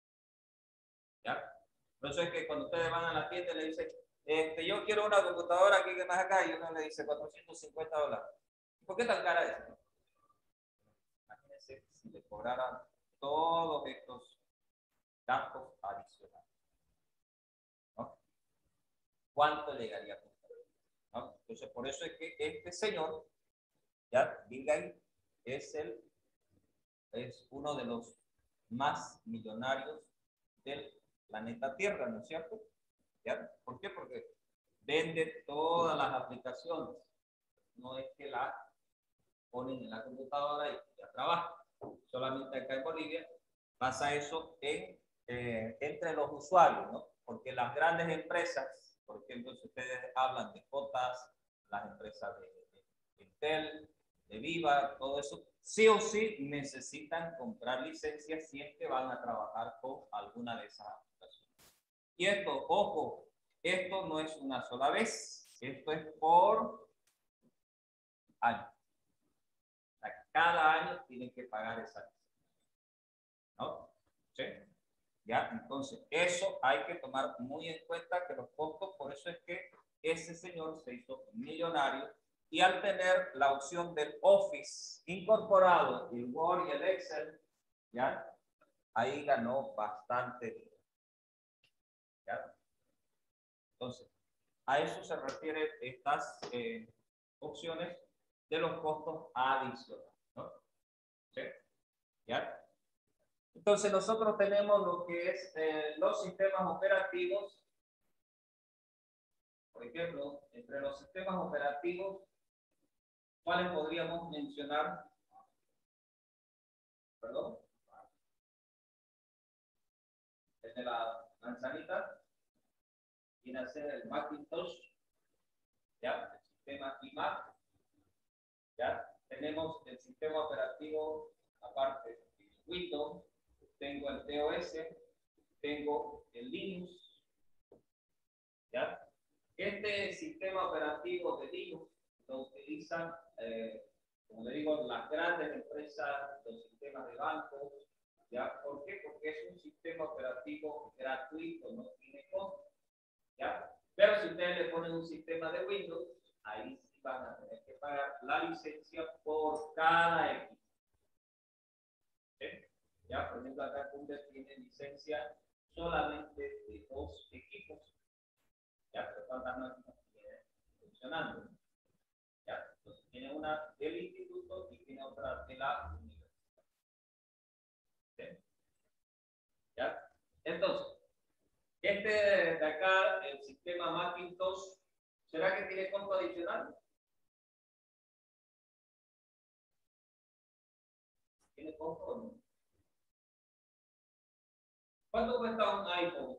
[SPEAKER 1] ¿Ya? Por eso es que cuando ustedes van a la tienda y le dicen, este, yo quiero una computadora aquí que más acá, y uno le dice cuatrocientos cincuenta dólares. ¿Por qué tan cara es? Imagínense si le cobraran todos estos gastos adicionales, ¿no? ¿Cuánto llegaría a costar? ¿No? Entonces, por eso es que este señor, ya, Bill Gates, es, el, es uno de los más millonarios del planeta Tierra, ¿no es cierto? ¿Ya? ¿Por qué? Porque vende todas las aplicaciones. No es que las ponen en la computadora y ya trabaja. Solamente acá en Bolivia pasa eso en, eh, entre los usuarios, ¿no? Porque las grandes empresas, por ejemplo, si ustedes hablan de Cotas, las empresas de, de, de Intel, de Viva, todo eso, sí o sí necesitan comprar licencias si es que van a trabajar con alguna de esas aplicaciones. Y esto, ojo, esto no es una sola vez, esto es por año. O sea, cada año tienen que pagar esa licencia, ¿no? ¿Sí? ¿Ya? Entonces, eso hay que tomar muy en cuenta que los costos, por eso es que ese señor se hizo millonario y al tener la opción del Office incorporado, el Word y el Excel, ¿ya? Ahí ganó bastante dinero. ¿Ya? Entonces, a eso se refieren estas eh, opciones de los costos adicionales, ¿no? ¿Sí? ¿Ya? Entonces, nosotros tenemos lo que es eh, los sistemas operativos. Por ejemplo, entre los sistemas operativos, ¿cuáles podríamos mencionar? Perdón. Desde la manzanita, viene a ser el Macintosh, ¿ya? El sistema iMac, ¿ya? Tenemos el sistema operativo, aparte de Windows, tengo el T O S, tengo el Linux, ¿ya? Este sistema operativo de Linux lo utilizan, eh, como le digo, las grandes empresas, los sistemas de bancos, ¿ya? ¿Por qué? Porque es un sistema operativo gratuito, no tiene costo, ¿ya? Pero si ustedes le ponen un sistema de Windows, ahí sí van a tener que pagar la licencia por cada equipo. ¿Sí? Ya, por ejemplo, acá Google tiene licencia solamente de dos equipos. Ya, pero cuántas máquinas tiene funcionando. Ya, entonces tiene una del instituto y tiene otra de la universidad. ¿Sí? Ya, entonces, este de acá, el sistema Macintosh, ¿será que tiene costo adicional? ¿Tiene costo o no? ¿Cuánto cuesta un iPhone?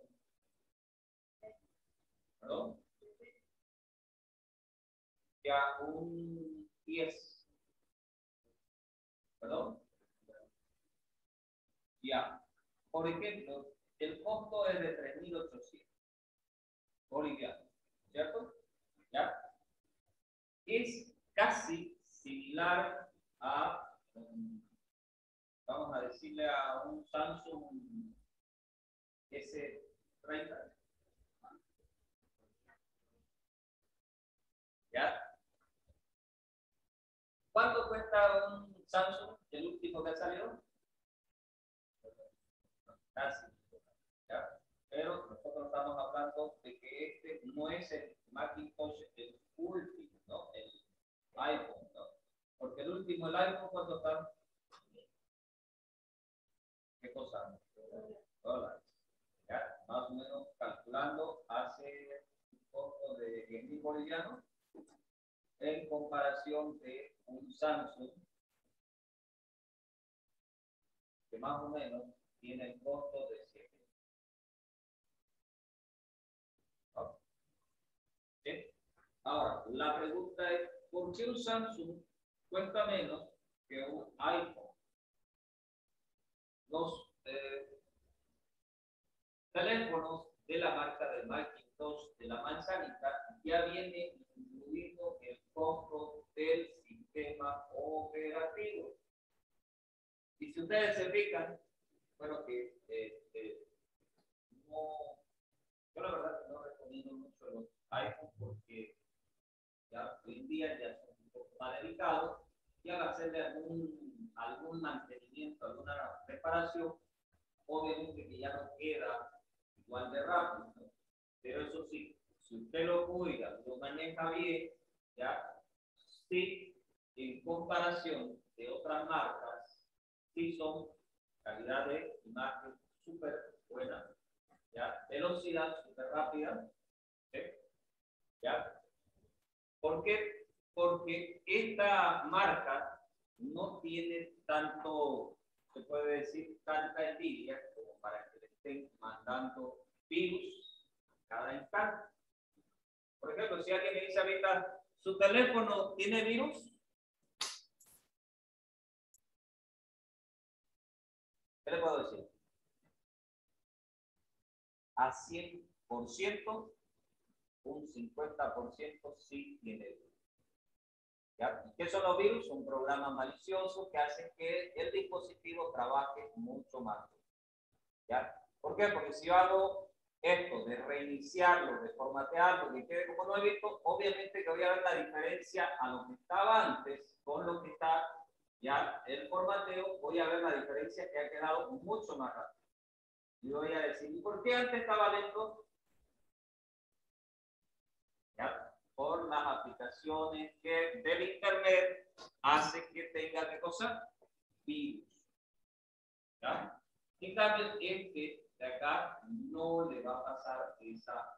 [SPEAKER 1] ¿Perdón? Ya un diez. ¿Perdón? Ya. Por ejemplo, el costo es de tres mil ochocientos bolivianos, ¿cierto? ¿Ya? Es casi similar a, vamos a decirle, a un Samsung S treinta. ¿Ya? ¿Cuánto cuesta un Samsung, el último que ha salido? Casi. ¿Ya? Pero nosotros estamos hablando de que este no es el Macintosh, el último, ¿no? El iPhone, ¿no? Porque el último, el iPhone, ¿cuánto está? ¿Qué cosa? Dólares. ¿Ya? Más o menos calculando, hace un costo de diez mil bolivianos en comparación de un Samsung que más o menos tiene el costo de siete. ¿Sí? Ahora, la pregunta es, ¿por qué un Samsung cuesta menos que un iPhone? Los eh, teléfonos de la marca de Macintosh de la manzanita ya viene incluido el costo del sistema operativo. Y si ustedes se fijan, bueno, que eh, eh, no, yo la verdad que no recomiendo mucho los iPhone porque ya hoy en día ya son un poco más delicados y al hacerle algún, algún mantenimiento, alguna reparación, obviamente que ya no queda igual de rápido, ¿no? Pero eso sí, si usted lo cuida, lo maneja bien, ya, sí, en comparación de otras marcas, sí son calidad de imagen súper buena, ya, velocidad súper rápida, ¿sí? ¿Ya? ¿Por qué? Porque esta marca no tiene tanto, se puede decir, tanta envidia como para que le estén mandando virus cada instante. Por ejemplo, si alguien me dice ahorita, ¿su teléfono tiene virus? ¿Qué le puedo decir? A cien por ciento, un cincuenta por ciento sí tiene virus. ¿Ya? ¿Qué son los virus? Son programas maliciosos que hacen que el dispositivo trabaje mucho más. ¿Ya? ¿Por qué? Porque si yo hago esto de reiniciarlo, de formatearlo, que quede como no he visto, obviamente que voy a ver la diferencia a lo que estaba antes con lo que está ya el formateo, voy a ver la diferencia que ha quedado mucho más rápido. Y voy a decir, ¿y por qué antes estaba lento? ¿Ya? Por las aplicaciones que del internet hace que tenga que cosa virus. ¿Ya? En cambio, este de acá no le va a pasar esa.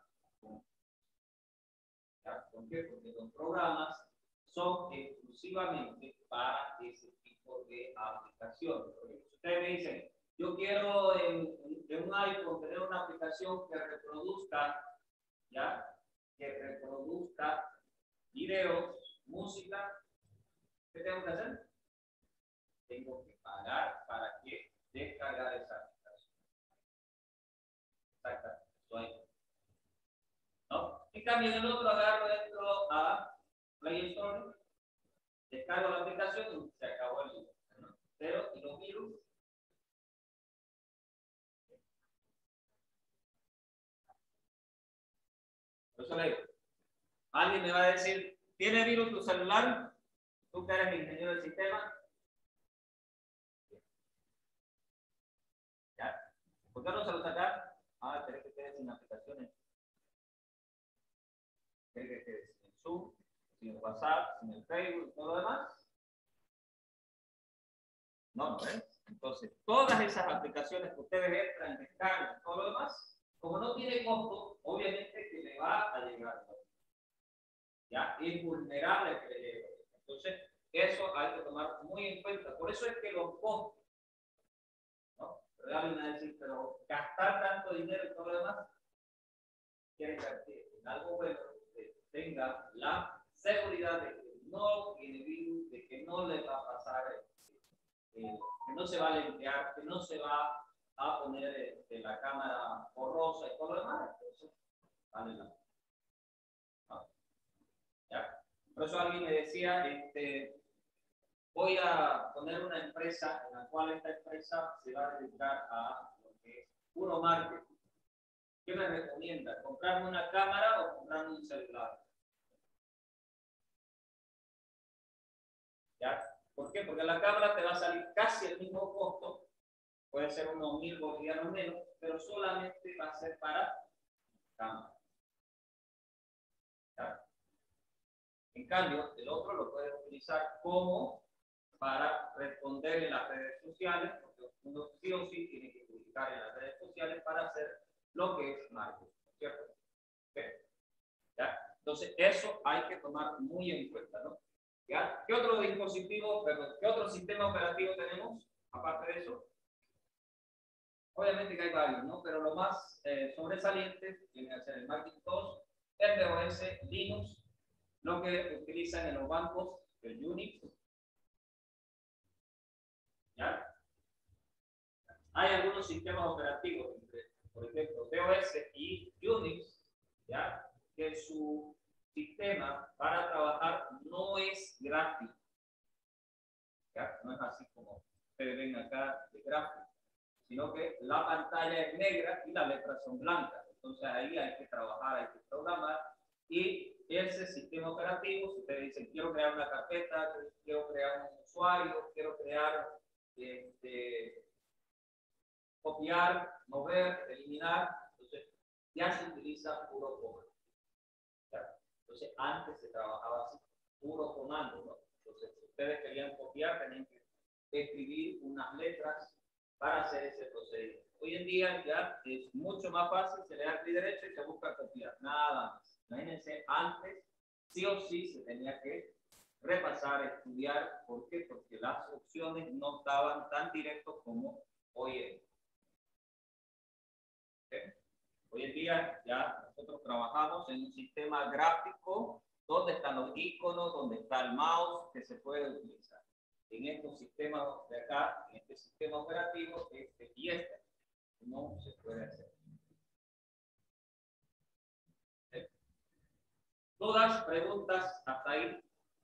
[SPEAKER 1] ¿Ya? ¿Por qué? Porque los programas son exclusivamente para ese tipo de aplicaciones. Porque si ustedes me dicen, yo quiero en, en un iPhone tener una aplicación que reproduzca, ¿ya? Que reproduzca videos, música, ¿qué tengo que hacer? Tengo que pagar para que descargar esa aplicación. Exactamente, eso ahí. ¿No? En cambio, en el otro agarro, entro a Play Store, descargo la aplicación y se acabó el virus, ¿no? Pero, y los virus, por eso le digo, alguien me va a decir, ¿tiene virus tu celular? Tú que eres ingeniero del sistema. ¿Ya? ¿Por qué no se lo sacar? Ah, ¿querés que quede sin aplicaciones? ¿Querés que quede sin el Zoom, sin el WhatsApp, sin el Facebook y todo lo demás? No, ¿no es? Entonces, todas esas aplicaciones que ustedes entran, descargan, todo lo demás, como no tiene costo, obviamente que le va a llegar. Ya es vulnerable que le llegue. Entonces, eso hay que tomar muy en cuenta. Por eso es que los costos, ¿no? Pero alguien va a decir, pero gastar tanto dinero y todo lo demás, quiere invertir en algo bueno que tenga la seguridad de que no tiene virus, de que no le va a pasar, eh, que no se va a limpiar, que no se va a poner eh, la cámara borrosa y todo lo demás. Entonces, vale la pena. ¿Ya? Por eso alguien me decía, este, voy a poner una empresa en la cual esta empresa se va a dedicar a lo que es puro marketing. ¿Qué me recomienda? ¿Comprarme una cámara o comprarme un celular? ¿Ya? ¿Por qué? Porque la cámara te va a salir casi el mismo costo, puede ser unos mil bolivianos menos, pero solamente va a ser para cámara. ¿Ya? En cambio, el otro lo puedes utilizar como para responder en las redes sociales, porque uno sí o sí tiene que publicar en las redes sociales para hacer lo que es marketing, ¿cierto? ¿Okay? ¿Ya? Entonces, eso hay que tomar muy en cuenta, ¿no? ¿Ya? ¿Qué otro dispositivo, perdón, qué otro sistema operativo tenemos, aparte de eso? Obviamente que hay varios, ¿no? Pero lo más eh, sobresaliente viene a ser el Macintosh, el D O S, Linux, lo que utilizan en los bancos, el Unix. ¿Ya? Hay algunos sistemas operativos, por ejemplo, D O S y Unix, ¿ya? Que su sistema para trabajar no es gráfico. ¿Ya? No es así como ustedes ven acá de gráfico, sino que la pantalla es negra y las letras son blancas. Entonces ahí hay que trabajar, hay que programar. Y ese sistema operativo, si ustedes dicen, quiero crear una carpeta, quiero crear un usuario, quiero crear, este, copiar, mover, eliminar, entonces ya se utiliza puro comando. Entonces antes se trabajaba así, puro comando, ¿no? Entonces si ustedes querían copiar, tenían que escribir unas letras para hacer ese procedimiento. Hoy en día ya es mucho más fácil, se le da clic derecho y se busca copiar, nada más. Imagínense, antes sí o sí se tenía que repasar, estudiar. ¿Por qué? Porque las opciones no estaban tan directos como hoy en día. ¿Okay? Hoy en día ya nosotros trabajamos en un sistema gráfico donde están los iconos, donde está el mouse que se puede utilizar. En estos sistemas de acá, en este sistema operativo, este y este, no se puede hacer. ¿Sí? ¿Dudas, preguntas hasta ahí?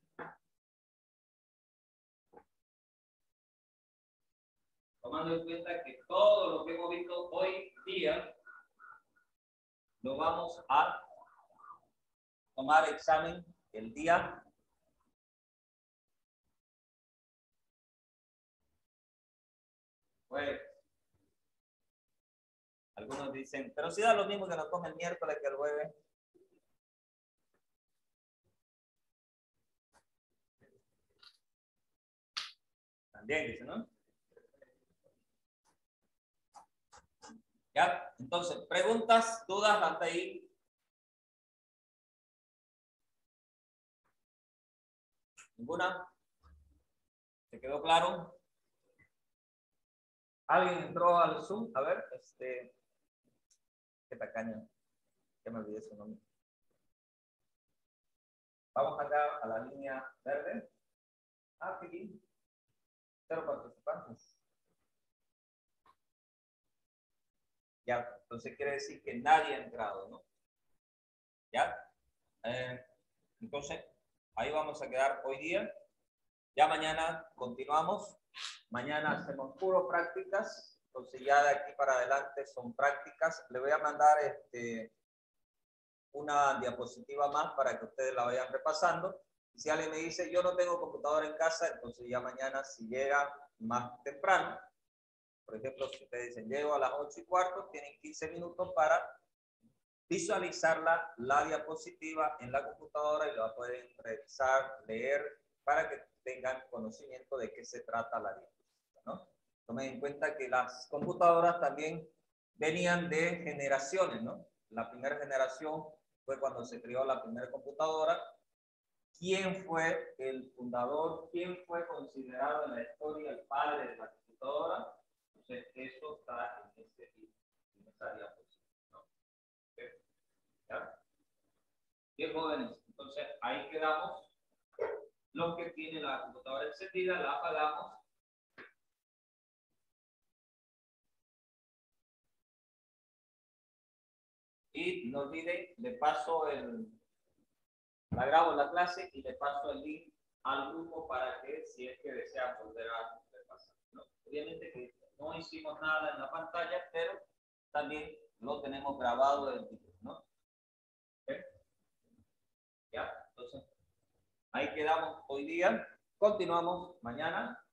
[SPEAKER 1] Tomando en cuenta que todo lo que hemos visto hoy día lo vamos a tomar examen el día jueves. Algunos dicen, pero si da lo mismo que nos tome el miércoles que el jueves. También dice, ¿no? Ya, entonces, preguntas, dudas hasta ahí. ¿Ninguna? ¿Se quedó claro? ¿Alguien entró al Zoom? A ver, este, qué tacaño, que me olvidé su nombre. Vamos acá a la línea verde. Ah, aquí. Cero participantes. Ya, entonces quiere decir que nadie ha entrado, ¿no? Ya. Eh, entonces, ahí vamos a quedar hoy día. Ya mañana continuamos. Mañana hacemos puro prácticas. Entonces ya de aquí para adelante son prácticas. Le voy a mandar este, una diapositiva más para que ustedes la vayan repasando. Y si alguien me dice, yo no tengo computadora en casa, entonces ya mañana si llega más temprano, por ejemplo, si ustedes dicen, llego a las ocho y cuarto, tienen quince minutos para visualizar la, la diapositiva en la computadora y la pueden revisar, leer, para que tengan conocimiento de qué se trata la diapositiva, ¿no? Tomen en cuenta que las computadoras también venían de generaciones, ¿no? La primera generación fue cuando se creó la primera computadora. ¿Quién fue el fundador? ¿Quién fue considerado en la historia el padre de la computadora? Entonces, eso está en, este, en esta diapositiva, ¿no? ¿Okay? ¿Ya? Bien, jóvenes, entonces ahí quedamos. Los que tienen la computadora encendida, la apagamos. Y no olviden, le paso el, la grabo la clase y le paso el link al grupo para que si es que desean volver a repasar, ¿no? Obviamente que no hicimos nada en la pantalla, pero también lo tenemos grabado el video, ¿no? ¿Okay? Ya, entonces ahí quedamos hoy día. Continuamos mañana.